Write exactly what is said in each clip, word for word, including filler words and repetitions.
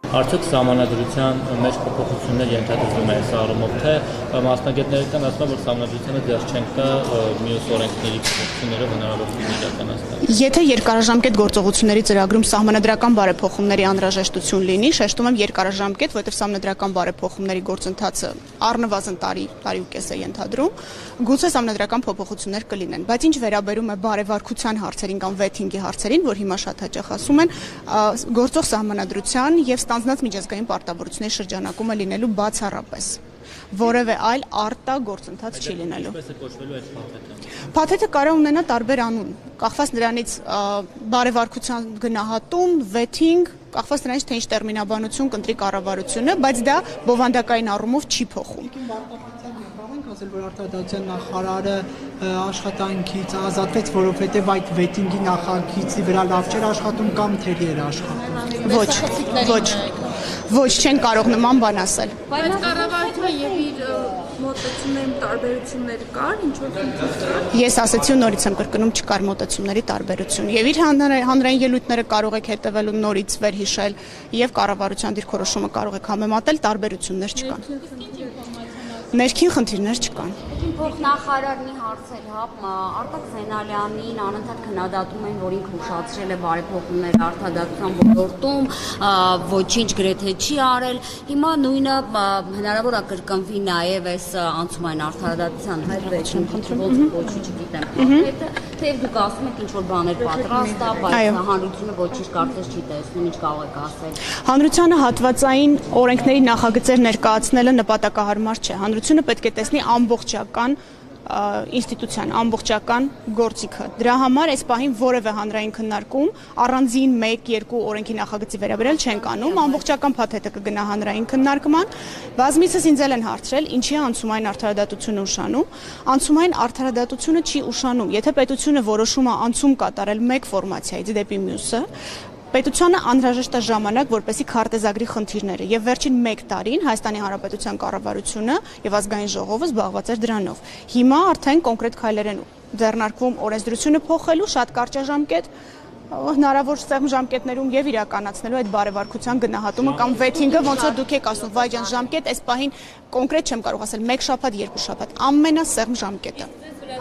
Արդյոք սահմանադրության մեջ փոփոխություններ ենթադրվում է այս առումով, թե մասնագետներն ասում են, որ սահմանադրությունը դեռ չենք տա մյուս օրենքների փոփոխություններով հնարավորություն իրականացնել։ Եթե երկարաժամկետ գործողությունների ծրագրում սահմանադրական բարեփոխումների անհրաժեշտություն լինի, շեշտում եմ երկարաժամկետ, որովհետև սահմանադրական բարեփոխումների գործընթացը առնվազն տարի, տարի ու կես է ենթադրում, գուցե սահմանադրական փոփոխություններ կլինեն, բայց ինչ վերաբերում է բարեվարկության հարցերին կամ վեթինգի հարցերին, որ հիմա շատ հաճախ ասում են, գործող սահմանադրության եւ ստանձնած միջազգային պարտավորությունների շրջանակում է լինելու բացառապես, որևէ այլ արտա գործընթաց չի լինելու։ Ինչպես է կոչվելու այդ փաթեթը։ Փաթեթը կարող ունենա տարբեր անուն, կախված նրանից բարեվարկության գնահատում, վեթինգ, կախված նրանից թե ինչ տերմինաբանություն կընտրի կառավարությունը, բայց դա բովանդակային առումով չի փոխում։ Ասել, որ արտադրության նախարարը աշխատանքից ազատվեց, որովհետև այդ վեթինգի նախագիծի վրա լավ չէր աշխատում կամ թերի էր աշխատում։ Ոչ, ոչ, ոչ, չեն կարող նման բան ասել։ Բայց կառավարությունը եւ իր մոտեցումների տարբերություններ կար, ինչ որ քննարկել։ Ես ասացի ու նորից եմ կրկնում, չկար մոտեցումների տարբերություն։ Եվ իր հանրային ելույթները կարող եք հետևել ու նորից վերհիշել, եւ կառավարության դիրքորոշումը կարող եք համեմատել, տարբերություններ չկան։ Ներքին խնդիրներ չկան։ Փոխնախարարի հարցեր, հա, Արտակ Զենալյանին անընդհատ քննադատում են, որ ինքը ուշացրել է բարեփոխումներ արտադրության ոլորտում, ոչինչ գրեթե չի արել։ Հիմա նույնը հնարավոր է կրկնվի նաև այս անցումային արտադրության հետ ոչինչ չգիտեմ։ Թեև դուք ասում եք ինչ որ բաներ պատրաստ է, բայց հանրությունը ոչինչ կարծես չի տեսնում, ինչ կարող եք ասել։ Հանրությանը հատվածային օրենքների նախագծեր ներկայացնելը նպատակահարմար չէ։ Հանրությունը պետք է տեսնի ամբողջական ինստիտուցիան, ամբողջական գործիքը։ Դրա համար այս պահին որևէ հանրային քննարկում առանձին մեկ երկու օրենքի նախագծի վերաբերյալ չեն կանում, ամբողջական փաթեթը կգնա հանրային քննարկման։ Բազմիցս ինձ են հարցրել, ինչի է անցումային արդարադատությունը ուշանում։ Անցումային արդարադատությունը չի ուշանում, եթե պետությունը որոշում է անցում կատարել մեկ ֆորմացիայից դեպի մյուսը, պետությանը անհրաժեշտ է ժամանակ, որպեսզի քարտեզագրի խնդիրները եւ վերջին մեկ տարին Հայաստանի Հանրապետության կառավարությունը եւ ազգային ժողովը զբաղված էր դրանով։ Հիմա արդեն կոնկրետ քայլեր են ձեռնարկվում օրենսդրությունը փոխելու, շատ կարճաժամկետ, հնարավոր սեղմ ժամկետներում եւ իրականացնելու այդ բարեվարկության գնահատումը կամ վեթինգը, ոնց որ դուք եք ասում, վայ ջան, ժամկետ այս պահին կոնկրետ չեմ կարող ասել, մեկ շաբաթ, երկու շաբաթ, ամենասեղմ ժամկետը։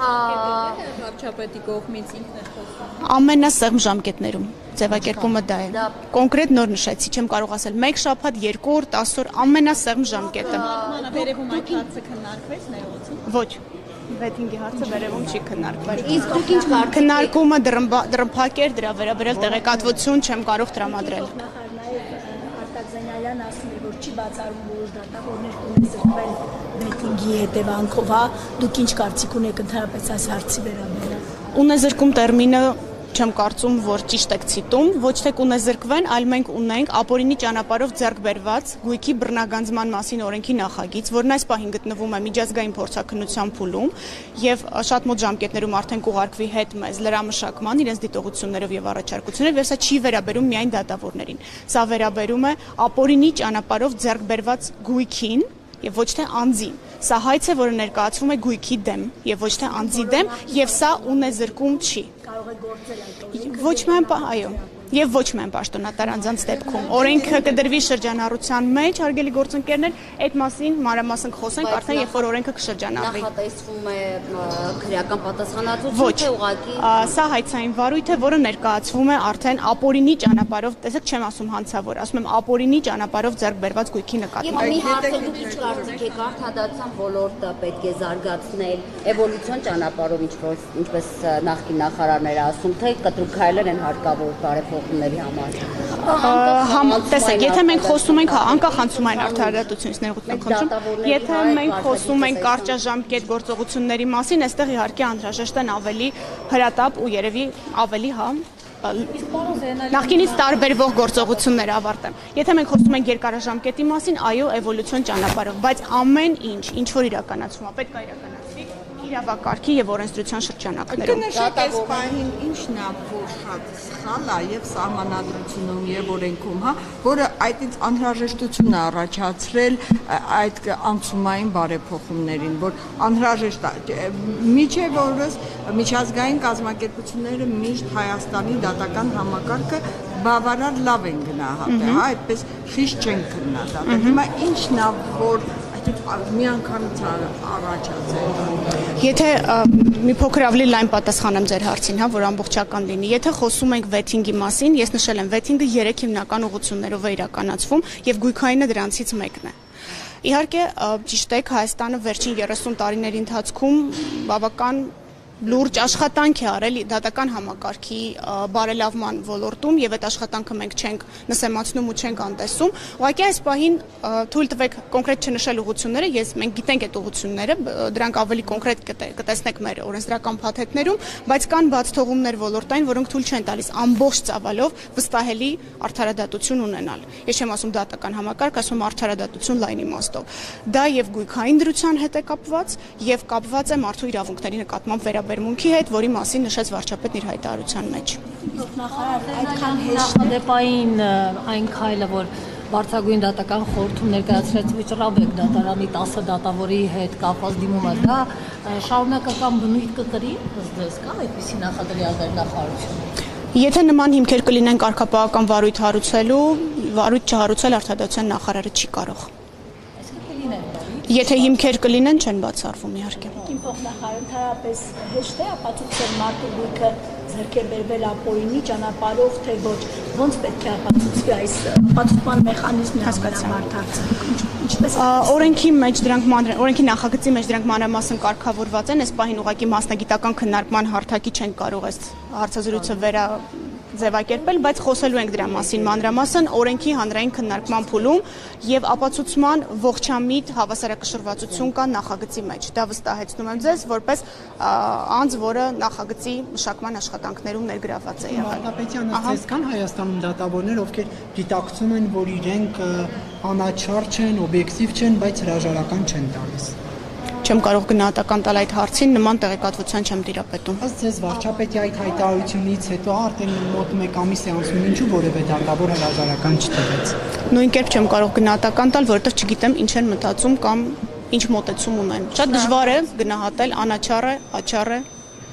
Վարչապետի կողմից ինքն է խոսում։ Ամենասեղմ ժամկետներում ձևակերպումը դա է։ Կոնկրետ նոր նշեցի, չեմ կարող ասել մեկ շաբաթ, երկու օր, տասը օր, ամենասեղմ ժամկետը։ Վերևում այդ հարցը քննարկվեց ներողություն։ Ոչ, վեթինգի հարցը վերևում չի քննարկվել։ Իսկ դուք ինչ կարծիք եք։ Քննարկումը դրմփակ էր, դրա վերաբերյալ տեղեկատվություն չեմ կարող տրամադրել։ Արտակ Զենալյանն ասում է, որ չի բացառում որոշ դատավորներ կունենան վեթինգի հետևանքով, հա, դուք ինչ կարծիք ունեք ընդհանրապես այս հարցի վերաբերյալ։ Ունեզրկում տերմինը չեմ կարծում, որ ճիշտ եք ցիտում, ոչ թե կունեզրկվեն, այլ մենք ունենք ապօրինի ճանապարհով ձեռք բերված գույքի բռնագանձման մասին օրենքի նախագիծ, որն այս պահին գտնվում է միջազգային փորձաքննության փուլում եւ շատ մոտ ժամկետներում արդեն կուղարկվի հետ մեզ լրամշակման իրենց դիտողություններով եւ առաջարկություններով, եւ սա չի վերաբերում միայն դատավորներին։ Սա վերաբերում է ապօրինի ճանապարհով ձեռք բերված գույքին եւ ոչ թե անձին։ Սա հայց է, որը ներկայացվում է գույքի դեմ եւ ոչ թե անձի դեմ, եւ սա ունեզրկում չի։ Կարող է գործել այդ Ոչ միայն, այո, եւ ոչ միայն պաշտոնատար անձանց դեպքում։ Օրենքը կդրվի շրջանառության մեջ, հարգելի գործընկերներ, այդ մասին մանրամասն կխոսենք արդեն, երբ որ օրենքը կշրջանառվի։ Նախատեսվում է քրեական պատասխանատվություն, թե ուղղակի Սա հայցային վարույթ է, որը ներկայացվում է արդեն ապօրինի ճանապարհով, տեսեք, չեմ ասում հանցավոր, ասում եմ ապօրինի ճանապարհով ձեռք բերված գույքի նկատմամբ։ Մի հարցը դուք ինչ կարծիք եք, արդարադատության ոլորտը պետք է զարգացնել էվոլյուցիոն ճանապարհով, ինչպես ինչպես նախկին նախարարները ասում, թե կտրուկ քայլեր են հարկավոր բարեփոխումների համար։ Տեսեք, եթե մենք խոսում ենք անկախ անցումային արդարադատությունից ներողություն խնդրում, եթե մենք խոսում ենք կարճաժամկետ գործողությունների մասին, այստեղ իհարկե անհրաժեշտ են ավելի հրատապ ու երևի ավելի, հա, նախկինից տարբերվող գործողություններ ավարտեմ։ Եթե մենք խոսում ենք երկարաժամկետի մասին, այո, էվոլյուցիոն ճանապարհով, բայց ամեն ինչ, ինչ որ իրականացվում է, պետք է իրականացվի իրավակարգի եւ օրենսդրության շրջանակներում։ Կնշեք այս պահին ինչն է, որ շատ սխալ է եւ սահմանադրությունում եւ օրենքում, հա, որը այդից անհրաժեշտություն է առաջացրել այդ անցումային բարեփոխումներին, որ անհրաժեշտ է։ Միջև օրս միջազգային կազմակերպությունները միշտ Հայաստանի դատական համակարգը բավարար լավ են գնահատել, հա, այդպես խիստ չեն քննադատել։ Հիմա ինչն է, որ մի անգամից առաջացել։ Եթե մի փոքր ավելի լայն պատասխանեմ ձեր հարցին, հա, որ ամբողջական լինի։ Եթե խոսում ենք վեթինգի մասին, ես նշել եմ, վեթինգը երեք հիմնական ուղղություններով է իրականացվում եւ գույքայինը դրանցից մեկն է։ Իհարկե, ճիշտ է, Հայաստանը վերջին երեսուն տարիների ընթացքում բավական լուրջ աշխատանք է արել դատական համակարգի բարելավման ոլորտում եւ այդ աշխատանքը մենք չենք նսեմացնում ու չենք անտեսում։ Ուղղակի այս պահին թույլ տվեք կոնկրետ չնշել ուղղությունները, ես մենք գիտենք այդ ուղղությունները, դրանք ավելի կոնկրետ կտեսնեք մեր օրենսդրական փաթեթներում, բայց կան բաց թողումներ ոլորտային, որոնք թույլ չեն տալիս ամբողջ ծավալով վստահելի արդարադատություն ունենալ։ Ես չեմ ասում դատական համակարգ, ասում արդարադատություն լայն իմաստով։ Դա եւ գույքային դրության հետ է կապված եւ կապված է մարդու իրավունքների նկատմամբ վերաբերմունքի հետ, որի մասին նշեց վարչապետն իր հայտարարության մեջ։ Այդքան նախադեպային այն քայլը, որ Վարչագույն դատական խորհրդում ներկայացրեց Վիճռաբեկ դատարանի տասը դատավորի հետ կապված դիմումը, դա շարունակական բնույթ կկրի, ըստ ձեզ կա այդպիսի նախադրյալներ նախարարությունից։ Եթե նման հիմքեր կլինեն կարգապահական վարույթ հարուցելու, վարույթ չհարուցել արդարադատության նախարարը չի կարող։ Եթե հիմքեր կլինեն, չեն բացառվում իհարկե։ Իմ փոխնախարարը ընդհանրապես հեշտ է ապացուցել մարդու գույքը ձեռքբերվել ապօրինի ճանապարհով, թե ոչ, ոնց պետք է ապացուցվի այս ապացուցման մեխանիզմը համարտարծը։ Ինչպես օրենքի մեջ դրանք օրենքի նախագծի մեջ դրանք մանրամասն կարգավորված են, այս պահին ուղղակի մասնագիտական քննարկման հարթակի չեն կարող այս հարցազրույցը վերա ձևակերպել, բայց խոսելու ենք դրա մասին մանրամասն օրենքի հանրային քննարկման փուլում եւ ապացուցման ողջամիտ հավասարակշռվածություն կա նախագծի մեջ։ Դա վստահեցնում եմ ձեզ, որպես անձ, որը նախագծի մշակման աշխատանքներում ներգրավված է եղել։ Վարդապետյան, ըստ կան Հայաստանում դատավորներ, ովքեր գիտակցում են, որ իրենք անաչառ չեն, օբյեկտիվ չեն, բայց հրաժարական չեն տալիս։ Չեմ կարող գնահատական տալ այդ հարցին, նման տեղեկատվության չեմ տիրապետում։ Ըստ ձեզ վարչապետի այդ հայտարարությունից հետո արդեն մոտ մեկ ամիս է անցնում, ինչու որևէ դատավոր հրաժարական չտվեց։ Նույն կերպ չեմ կարող գնահատական տալ, որովհետև չգիտեմ ինչ են մտածում կամ ինչ մոտեցում ունեն։ Շատ դժվար է գնահատել անաչառ է, աչառ է։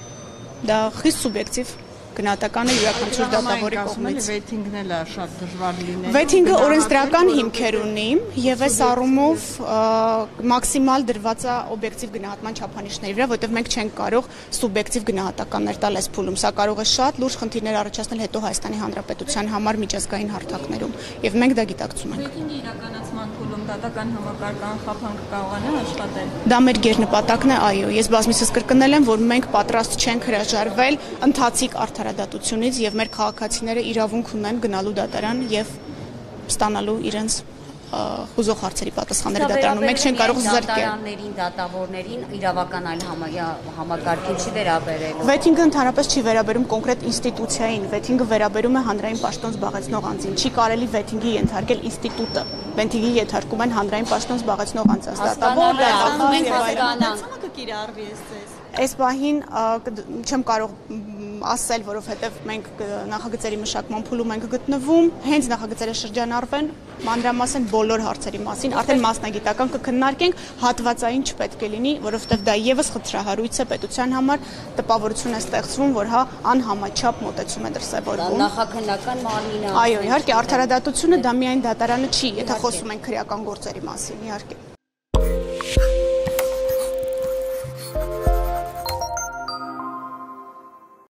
Դա խիստ սուբյեկտիվ գնահատական է յուրաքանչյուր դատավորի կողմից։ Վեթինգն էլ է շատ դժվար լինել։ Վեթինգը օրենսդրական հիմքեր ունի եւ այս առումով մաքսիմալ դրված է օբյեկտիվ գնահատման չափանիշների վրա, որովհետեւ մենք չենք կարող սուբյեկտիվ գնահատականներ տալ այս փուլում։ Սա կարող է շատ լուրջ խնդիրներ առաջացնել հետո Հայաստանի Հանրապետության համար միջազգային հարթակներում եւ մենք դա գիտակցում ենք։ Վեթինգի իրականացման փուլում դատական համակարգան խափանքը կարողանա աշխատել։ Դա մեր գերնպատակն է, այո, ես բազմիցս կրկնել եմ, որ մենք պատրաստ չենք հրաժարվել ընթացիկ արդարադատությունից եւ մեր քաղաքացիները իրավունք ունեն գնալու դատարան եւ ստանալու իրենց հուզող հարցերի պատասխանները դատարանում։ Մենք չենք կարող զրկել դատարաններին, դատավորներին իրավական այլ համակարգին չի վերաբերել։ Վեթինգը ընդհանրապես չի վերաբերում կոնկրետ ինստիտուցիային, վեթինգը վերաբերում է հանրային պաշտոն զբաղեցնող անձին։ Չի կարելի վեթինգի ենթարկել ինստիտուտը։ Վեթինգի ենթարկում են հանրային պաշտոն զբաղեցնող անձ, դատավոր, դատախազ եւ այլն։ Կկիրառվի էս Այս պահին չեմ կարող ասել, որովհետև մենք նախագծերի մշակման փուլում ենք գտնվում, հենց նախագծերը շրջանառվեն, մանրամասն բոլոր հարցերի մասին, արդեն մասնագիտական կքննարկենք, հատվածային չպետք է լինի, որովհետև դա եւս խնդրահարույց է պետության համար, տպավորություն է ստեղծվում, որ հա անհամաչափ մոտեցում է դրսևորվում։ Նախաքննական մարմինը։ Այո, իհարկե, արդարադատությունը դա միայն դատարանը չի, եթե խոսում ենք քրեական գործերի մասին, իհարկե։